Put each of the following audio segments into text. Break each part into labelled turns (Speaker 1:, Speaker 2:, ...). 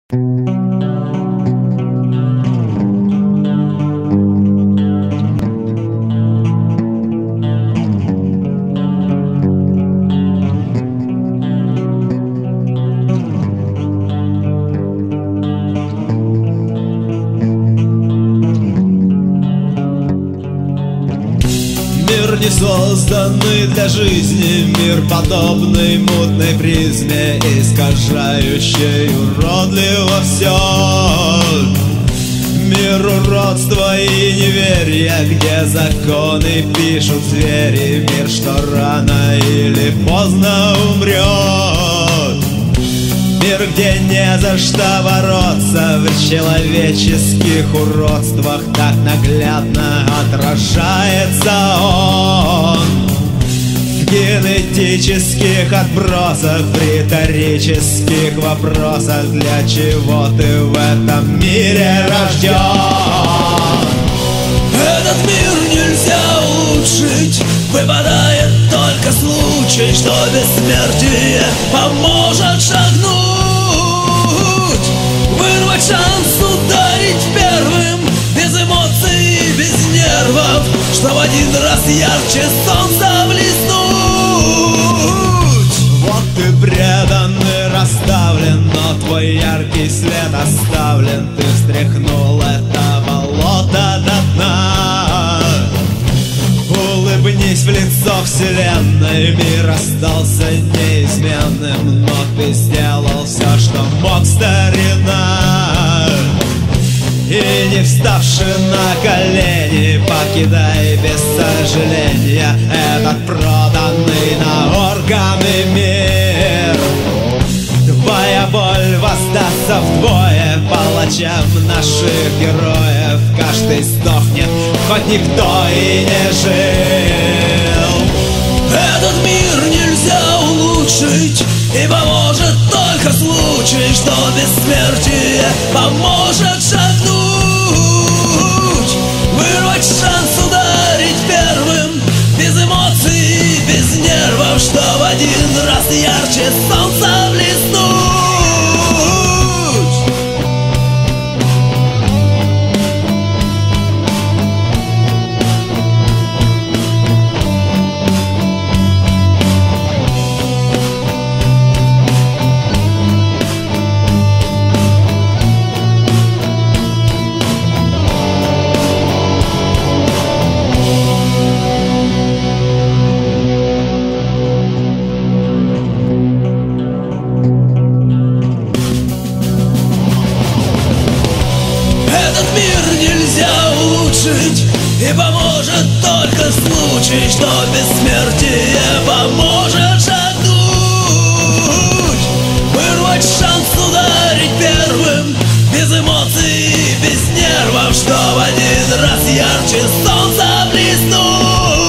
Speaker 1: Мир не созданный для жизни, мир подобный мутной призме, искажающей уродливо все. Мир уродства и неверия, где законы пишут звери, мир, что рано или поздно умрет. Мир, где не за что бороться, в человеческих уродствах так наглядно отражается он. В генетических отбросах, в риторических вопросах, для чего ты в этом мире рожден?
Speaker 2: Этот мир нельзя улучшить, выпадает только случай, что бессмертие поможет шагнуть, вырвать шанс ударить первым, без эмоций, без нервов, чтоб один раз ярче солнца блеснуть.
Speaker 1: Вот ты предан и расставлен, но твой яркий след оставлен. Ты встряхнул это болото до дна. Улыбнись в лицо вселенной, мир остался неизменным, но ты сделал все, что мог, старина. И не вставши на колени, покидай без сожаления этот проданный на органы мир. Твоя боль воздастся вдвое палачам наших героев. Каждый сдохнет, хоть никто и не жил.
Speaker 2: Этот мир нельзя улучшить, и поможет только случай, что бессмертие поможет шагнуть, вырвать шанс ударить первым, без эмоций, без нервов, чтоб один раз ярче солнца блеснуть. И поможет только случай, что бессмертие поможет шагнуть, вырвать шанс ударить первым, без эмоций, без нервов, чтоб один раз ярче солнца блеснуть.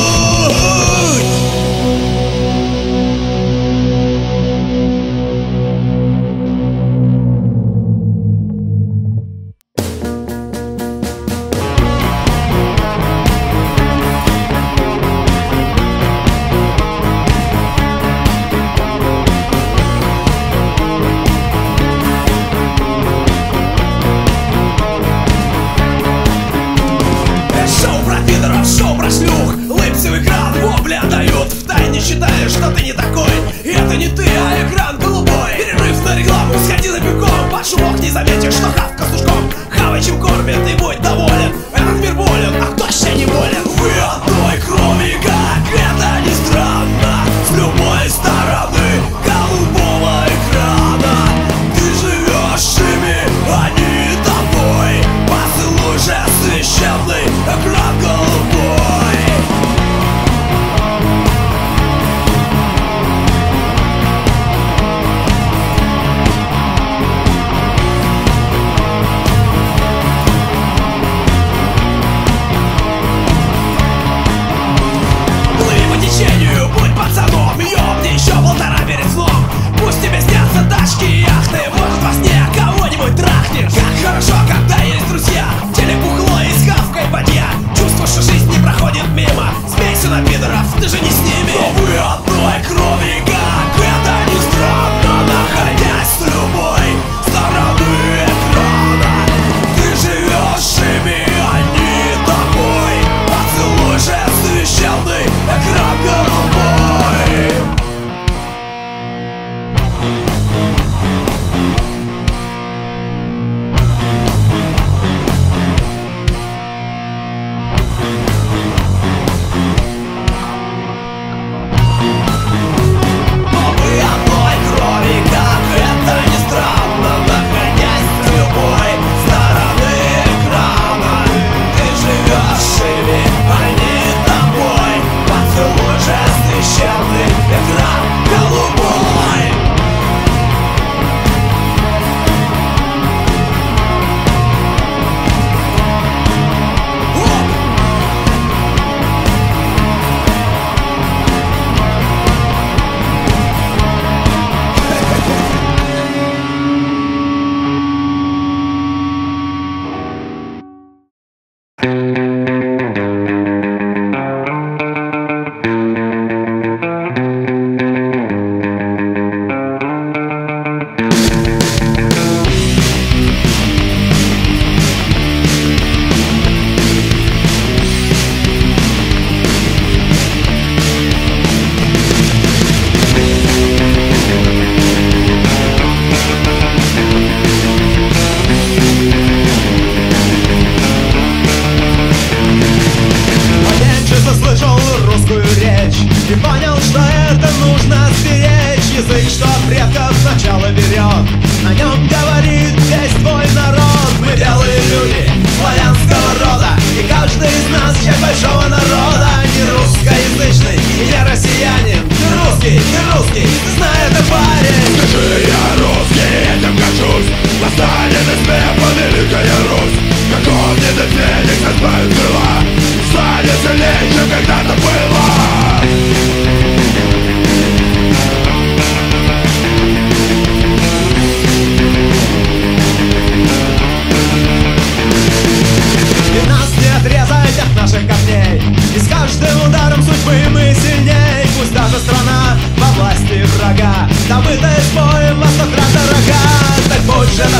Speaker 2: Считаешь, что ты не такой, и это не ты, а экран голубой. Перерыв на рекламу, сходи за пивком, под шумок не заметишь, что хавка с ушком. Хавай, чем кормят, и будь доволен. Этот мир болен, а кто ще не болен? Вы одной крови, как это ни странно, с любой стороны голубого экрана. Ты живешь ими, они тобой. Поцелуй же священный экран голубой.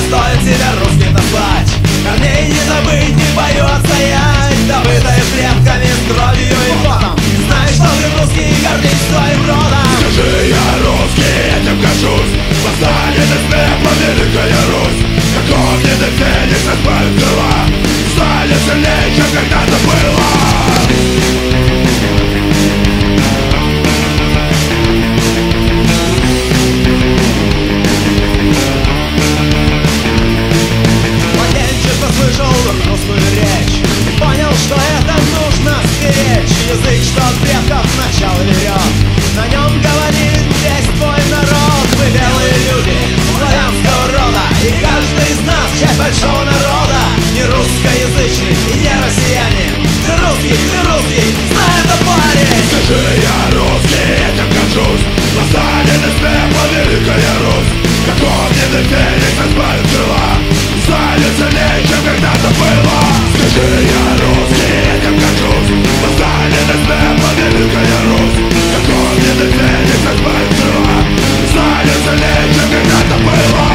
Speaker 2: стоит тебе русским назвать. Корней не забыть, не в бою отстоять, добытые предками с кровью и потом. Знаешь, что ты русский, гордись своим родом.
Speaker 3: Скажи, я русский, этим горжусь. Восстанет из пепла великая Русь. Как огненный феникс разбавит крыла, станет сильнее, чем когда-то было.
Speaker 2: Слышал русскую речь и понял, что это нужно сберечь. Язык, что от предков начало берет, на нем говорит весь твой народ. Мы белые люди славянского рода, и каждый из нас часть большого народа. Не русскоязычный и не россиянин. Ты русский, знай это, парень.
Speaker 3: Скажи, я русский, этим горжусь. Восстанет из пепла великая Русь. Как огненный феникс разбавит крыла, станет сильнее, чем когда-то было. Скажи, я русский, этим горжусь. Восстанет из пепла великая Русь. Как огненный феникс разбавит крыла, станет сильнее, чем когда-то было.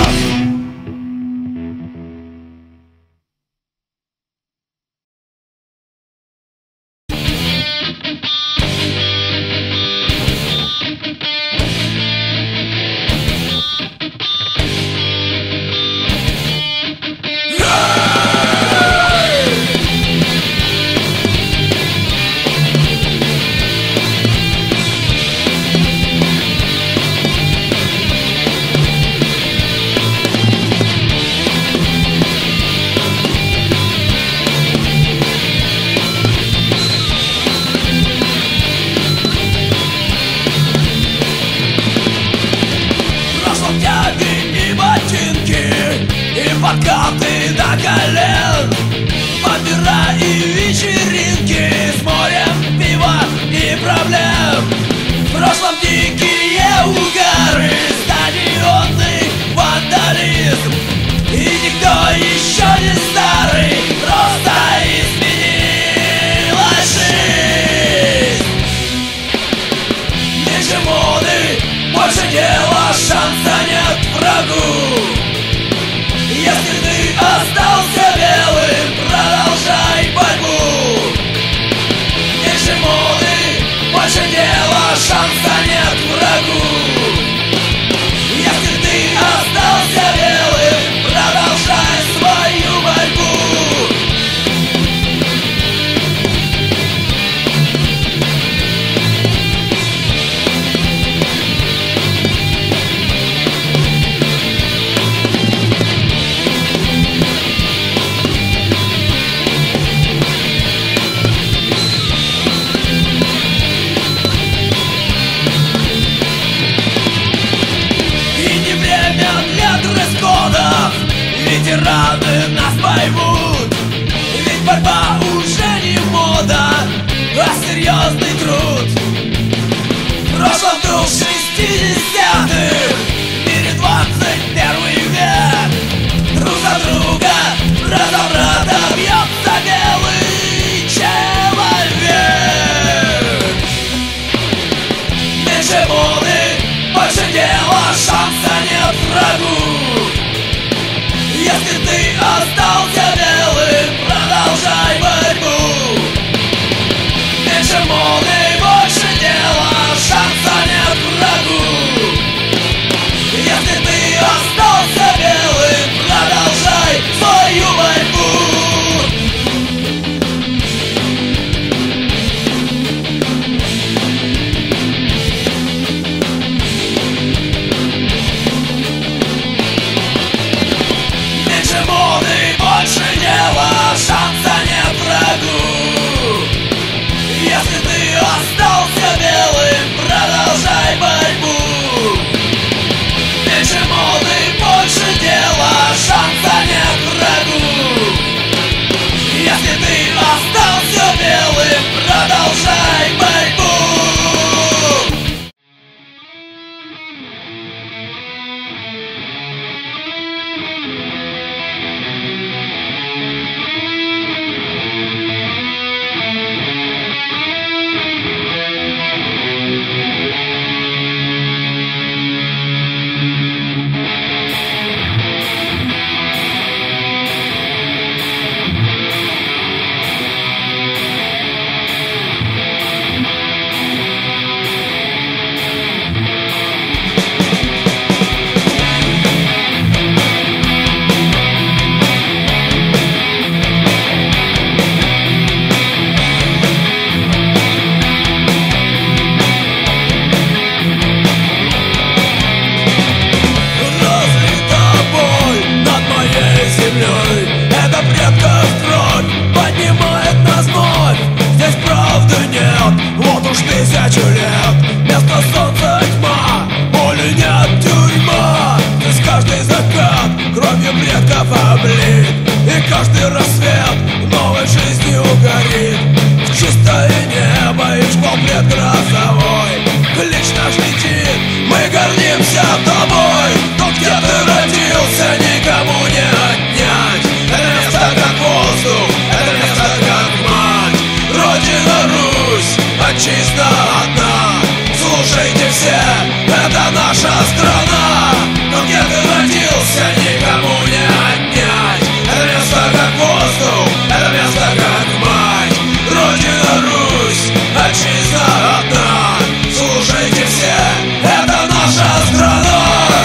Speaker 2: Подкаты до колен, опера и вечеринки с морем пива и проблем. В прошлом дикие угары, стадионный вандализм, и никто еще не старый, просто изменилась жизнь. Меньше моды, больше дела, шанса нет врагу. Если ты остался белым, продолжай борьбу. Меньше моды, больше дела, шанса нет врагу. Если ты остался белым, продолжай свою борьбу. Ветераны нас поймут, ведь борьба уже не мода, а серьезный труд. В прошлом дух 60-х, в мире 21 век. Друг за друга, брат за брата бьется белый человек. Меньше моды, больше дела, шанса нет врагу. Если ты остался белым, продолжай борьбу. Меньше моды, больше дела, шанса нет врагу. кровью предков облит. И каждый рассвет новой жизнью горит. В чистое небо и шквал предгрозовой клич наш летит, мы гордимся тобой. Тут, где ты родился, никому не отнять. Это место как воздух, это место как мать. Родина Русь, отчизна одна. Слушайте все, это наша страна. Тут, где ты родился, никому не отнять. Это место как воздух, это место как мать. Родина Русь, отчизна одна. Слушайте все, это наша страна.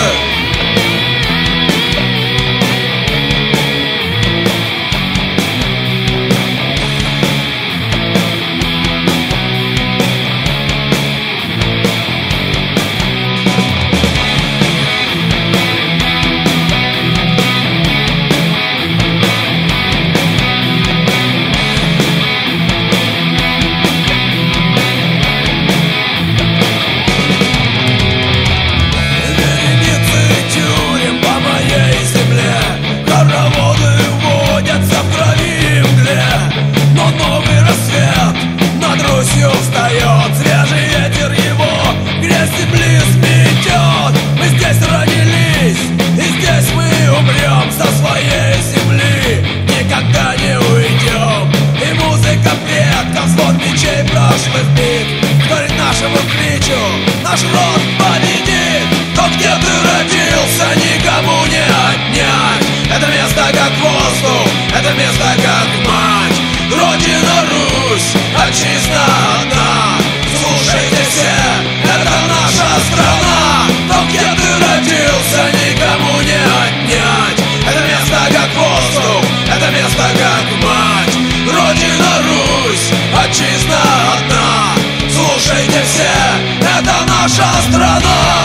Speaker 2: Встает свежий ветер его, грязь земли сметет. Мы здесь родились, и здесь мы умрем. Со своей земли никогда не уйдем. И музыка предков, звон мечей прошлых бит вторит нашему кличу, наш род победит. Тот, где ты родился, никому не отнять. Это место как воздух, это место как мать. Родина Русь, отчизна одна. Слушайте все, это наша страна. Там, где ты родился, никому не отнять. Это место как воздух, это место как мать. Родина Русь, отчизна одна. Слушайте все, это наша страна.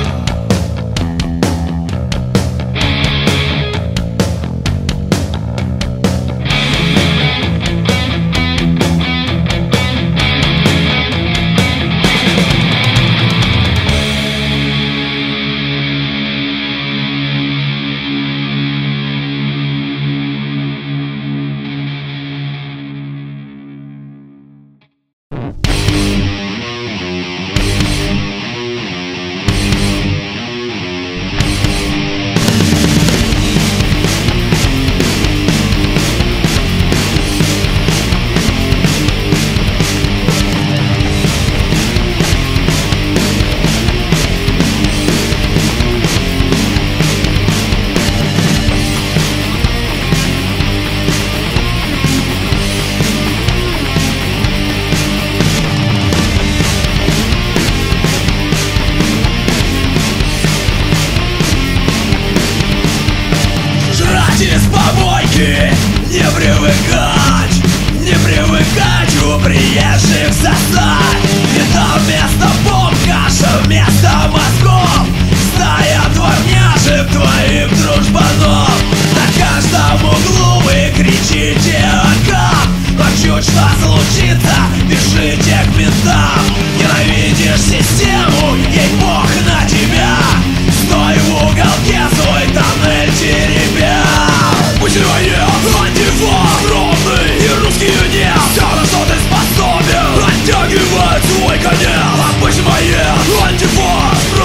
Speaker 2: Не привыкать, не привыкать у приезжих засад. И там вместо бомб каша, вместо мозгов стая дворняжек твоих дружбанов. На каждом углу вы кричите «Акап!», но чуть что случится, бежите к ментам. Ненавидишь систему, ей бог на тебя. Стой в уголке, свой тоннель теребя. Усиливание, антифа, ровный и русский нет. Все, на что ты способен, оттягивает свой конец. Обычное антифа,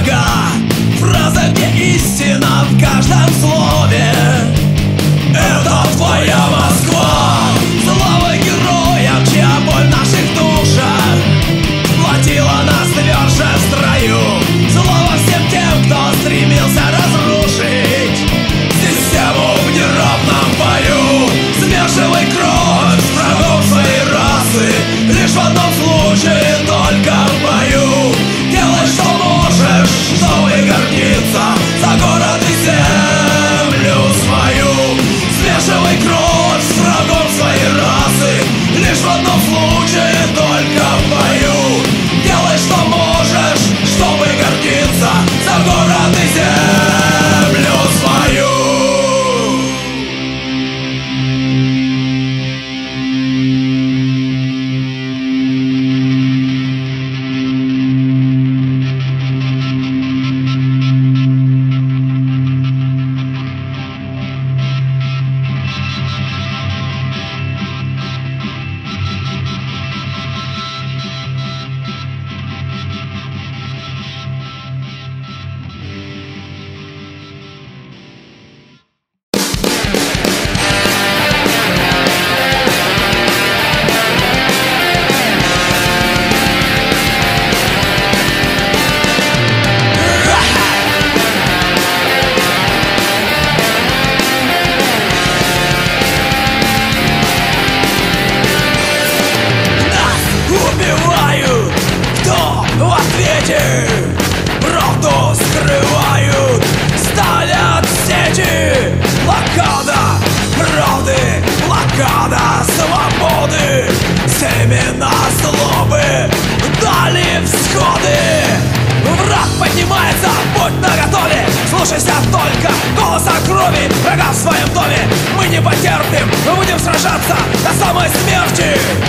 Speaker 2: врага. Фраза, где истина в каждом слове. Это твоя Москва. Слава героям, чья боль в наших душах платила нас тверже в строю. Слава всем тем, кто стремился разрушить систему в неравном бою. Смешивай кровь с врагом своей расы. Лишь в одном случае, только в бою. Делай, что можешь, чтобы гордиться за город и землю свою. Смешивай кровь с врагом своей расы. Лишь в одном случае, только в бою. Делай, что можешь, чтобы гордиться за город и землю свою. Правду скрывают, ставят сети. Блокада правды, блокада свободы. Семена злобы дали всходы. Враг поднимается, будь наготове. Слушайся только голоса крови. Врага в своем доме мы не потерпим. Мы будем сражаться до самой смерти.